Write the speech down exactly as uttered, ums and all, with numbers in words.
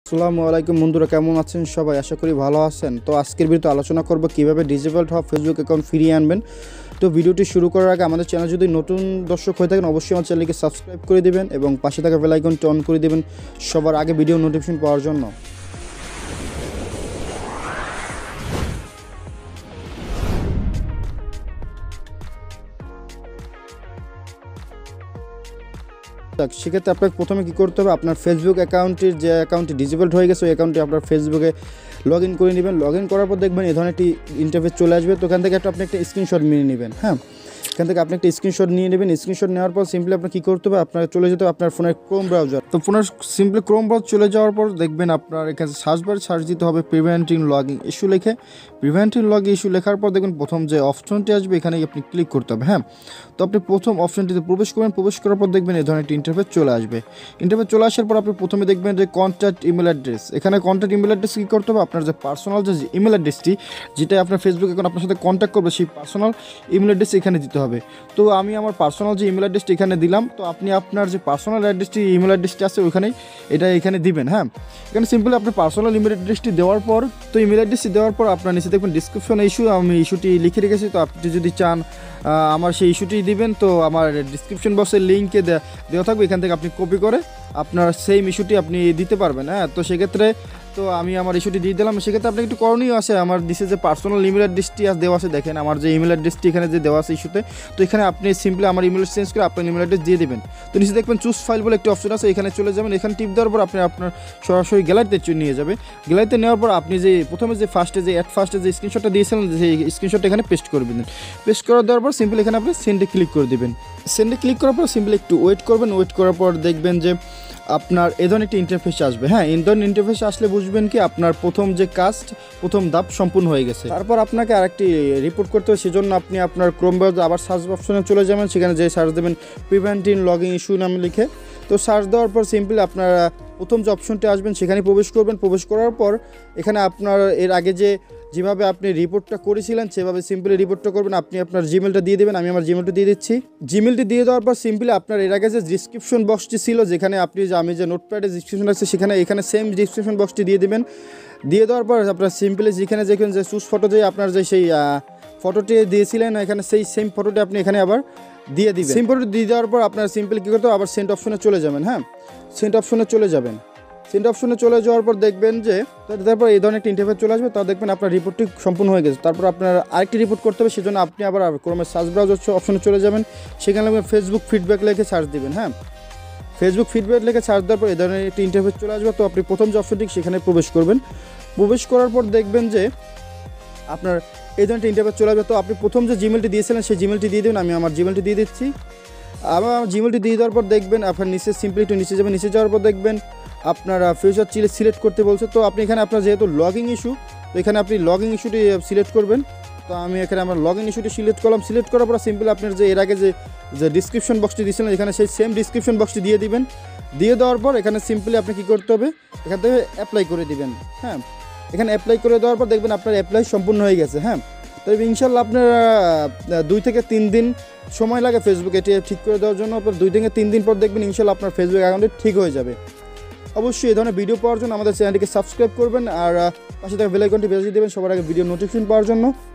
আসসালামু আলাইকুম বন্ধুরা, কেমন আছেন সবাই? আশা করি ভালো আছেন। তো আজকের ভিডিওতে আলোচনা করব কিভাবে ডিসেবলড হওয়া ফেসবুক অ্যাকাউন্ট ফিরিয়ে আনবেন। তো ভিডিওটি শুরু করার আগে আমাদের চ্যানেল যদি নতুন দর্শক হয়ে থাকেন অবশ্যই আমার চ্যানেলকে সাবস্ক্রাইব করে দিবেন এবং পাশে থাকা বেল আইকনটি অন করে দিবেন সবার আগে ভিডিও নোটিফিকেশন পাওয়ার জন্য। সেক্ষেত্রে আপনাকে প্রথমে কী করতে হবে, আপনার ফেসবুক অ্যাকাউন্টের যে অ্যাকাউন্টটি ডিসেবলড হয়ে গেছে ওই অ্যাকাউন্টটি আপনার ফেসবুকে লগ ইন করে নেবেন। লগ ইন করার পর দেখবেন এই ধরনের একটি ইন্টারফেস চলে আসবে। তো এখান থেকে একটা আপনি একটা স্ক্রিনশট নিয়ে নেবেন। হ্যাঁ, এখান থেকে আপনি একটা স্ক্রিনশট নিয়ে নেবেন। স্ক্রিনশট নেওয়ার পর সিম্পলি আপনার কী করতে হবে, আপনার চলে যেতে হবে আপনার ফোনের ক্রোম ব্রাউজার। তো ফোনের সিম্পলি ক্রোম ব্রাউজার চলে যাওয়ার পর দেখবেন আপনার এখানে সার্চ বারে সার্চ দিতে হবে প্রিভেন্টিং লগইন ইস্যু লিখে। প্রিভেন্টিং লগইন ইস্যু লেখার পর দেখবেন প্রথম যে অপশনটি আসবে এখানে আপনি ক্লিক করতে হবে। হ্যাঁ, তো আপনি প্রথম অপশনটিতে প্রবেশ করবেন। প্রবেশ করার পর দেখবেন এই ধরনের একটি ইন্টারফেস চলে আসবে। ইন্টারফেস চলে আসার পর আপনি প্রথমে দেখবেন যে কন্ট্যাক্ট ইমেল অ্যাড্রেস। এখানে কন্ট্যাক্ট ইমেল অ্যাড্রেস কী করতে হবে, আপনার যে পার্সোনাল যে ইমেল অ্যাড্রেসটি যেটা আপনার ফেসবুক এখন আপনার সাথে কন্ট্যাক্ট করবে সেই পার্সোনাল ইমেল অ্যাড্রেস এখানে দিতে হবে। তো আমি আমার পার্সোনাল যে ইমেল অ্যাড্রেসটি এখানে দিলাম। তো আপনি আপনার যে পার্সোনাল অ্যাড্রেসটি ইমেল অ্যাড্রেসটি আছে ওইখানেই এটা এখানে দিবেন। হ্যাঁ, এখানে সিম্পলি আপনি পার্সোনাল ইমেল অ্যাড্রেসটি দেওয়ার পর তো ইমেল অ্যাড্রেসটি দেওয়ার পর আপনার নিচে দেখবেন ডিসক্রিপশন ইস্যু, আমি ইস্যুটি লিখে রেখেছি। তো আপনি যদি চান আমার সেই ইস্যুটি দিবেন তো আমার ডিসক্রিপশন বক্সের লিঙ্কে দেওয়া থাকবে, এখান থেকে আপনি কপি করে আপনার সেম ইস্যুটি আপনি দিতে পারবেন। হ্যাঁ, তো সেক্ষেত্রে তো আমি আমার ইস্যুটি দিয়ে দিলাম। সেক্ষেত্রে আপনি একটু করণীয় আছে, আমার দিসে যে পার্সোনাল ইমেল অ্যাড্রেসটি দেওয়া আছে, দেখেন আমার যে ইমেল অ্যাড্রেসটি এখানে যে দেওয়া আছে ইস্যুতে, তো এখানে আপনি সিম্পলি আমার ইমেল চেঞ্জ করে আপনার ইমেল অ্যাড্রেস দিয়ে দেবেন। তো নিচে দেখবেন চুজ ফাইল বলে একটি অপশন আছে, এখানে চলে যাবেন। এখানে টিপ দেওয়ার পর আপনি আপনার সরাসরি গ্যালারিতে নিয়ে যাবে। গ্যালারিতে নেওয়ার পর আপনি যে প্রথমে যে ফার্স্টে যে অ্যাট ফার্স্টে যে স্ক্রিনশটটা দিয়েছিলেন সেই স্ক্রিনশটটা এখানে পেস্ট করে দেবেন। পেস্ট করে দেওয়ার পর সিম্পলি এখানে আপনি সেন্ডে ক্লিক করে দেবেন। সেন্ডে ক্লিক করার পর সিম্পলি একটু ওয়েট করবেন। ওয়েট করার পর দেখবেন যে আপনার এ ধরনের একটি ইন্টারফেস আসবে। হ্যাঁ, এই ধরনের ইন্টারফেস আসলে বুঝবেন কি আপনার প্রথম যে কাজটি প্রথম ধাপ সম্পূর্ণ হয়ে গেছে। তারপর আপনাকে আরেকটি রিপোর্ট করতে হবে, সেজন্য আপনি আপনার ক্রোম ব্রাউজার আবার সার্চ অপশনে চলে যাবেন। সেখানে যে সার্চ দেবেন প্রিভেন্টিং লগইন ইস্যু নামে লিখে। তো সার্চ দেওয়ার পর সিম্পলি আপনার প্রথম যে অপশনটি আসবেন সেখানে প্রবেশ করবেন। প্রবেশ করার পর এখানে আপনার এর আগে যে যেভাবে আপনি রিপোর্টটা করেছিলেন সেভাবে সিম্পলি রিপোর্টটা করবেন। আপনি আপনার জিমেলটা দিয়ে দেবেন। আমি আমার জিমেলটা দিয়ে দিচ্ছি। জিমেলটি দিয়ে দেওয়ার পর সিম্পলি আপনার এর আগে যে ডিসক্রিপশন বক্সটি ছিল যেখানে আপনি যে আমি যে নোটপ্যাডে ডিসক্রিপশন আছে সেখানে এখানে সেম ডিসক্রিপশন বক্সটি দিয়ে দেবেন। দিয়ে দেওয়ার পর আপনার সিম্পলি যেখানে যেখানে যে চুজ ফটো যে আপনার যে সেই ফটোটি দিয়েছিলেন এখানে সেই সেম ফটোটি আপনি এখানে আবার দিয়ে দিবেন। সেম ফটোটি দিয়ে দেওয়ার পর আপনার সিম্পলি কী করতে হবে, আবার সেন্ড অপশনে চলে যাবেন। হ্যাঁ, সেন্ড অপশনে চলে যাবেন। সেন্ড অপশনে চলে যাওয়ার পর দেখবেন যে তারপর এই ধরনের একটা ইন্টারফেস চলে আসবে। তা দেখবেন আপনার রিপোর্টটি সম্পূর্ণ হয়ে গেছে। তারপর আপনার আরেকটি রিপোর্ট করতে হবে, সেজন্য আপনি আবার ক্রোমের সার্চ ব্রাউজার অপশনে চলে যাবেন। সেখানে ফেসবুক ফিডব্যাক লিখে সার্চ দিবেন। হ্যাঁ, ফেসবুক ফিডব্যাক লিখে সার্চ দেওয়ার পর এই ধরনের একটি ইন্টারফেস চলে আসবে। তো আপনি প্রথম যে অপশনটি সেখানে প্রবেশ করবেন। প্রবেশ করার পর দেখবেন যে আপনার এই ধরনের ইন্টারফেস চলে আসবে। তো আপনি প্রথম যে জিমেলটি দিয়েছিলেন সেই জিমেলটি দিয়ে দেবেন। আমি আমার জিমেলটি দিয়ে দিচ্ছি। আবার জিমেলটি দিয়ে দেওয়ার পর দেখবেন আপনার নিচে সিম্পলি একটু নিচে যাবেন। নিচে যাওয়ার পর দেখবেন আপনার ফিউচার চিলে সিলেক্ট করতে বলছে। তো আপনি এখানে আপনার যেহেতু লগইন ইস্যু, তো এখানে আপনি লগইন ইস্যুটি সিলেক্ট করবেন। তো আমি এখানে আমার লগইন ইস্যুটি সিলেক্ট করলাম। সিলেক্ট করার পর সিম্পলি আপনার যে এর আগে যে যে ডিসক্রিপশন বক্সটি দিয়েছিলেন এখানে সেই সেম ডিসক্রিপশন বক্সটি দিয়ে দিবেন। দিয়ে দেওয়ার পর এখানে সিম্পলি আপনি কী করতে হবে, এখান থেকে অ্যাপ্লাই করে দিবেন। হ্যাঁ, এখানে অ্যাপ্লাই করে দেওয়ার পর দেখবেন আপনার অ্যাপ্লাই সম্পূর্ণ হয়ে গেছে। হ্যাঁ, তবে ইনশাল্লাহ আপনার দুই থেকে তিন দিন সময় লাগে ফেসবুক এটি ঠিক করে দেওয়ার জন্য। আপনার দুই থেকে তিন দিন পর দেখবেন ইনশাল্লাহ আপনার ফেসবুক অ্যাকাউন্টে ঠিক হয়ে যাবে। অবশ্যই এই ধরনের ভিডিও পাওয়ার জন্য আমাদের চ্যানেলটিকে সাবস্ক্রাইব করবেন আর পাশে থাকা বেল আইকনটি বেজে দেবেন সবার আগে ভিডিও নোটিফিকেশন পাওয়ার জন্য।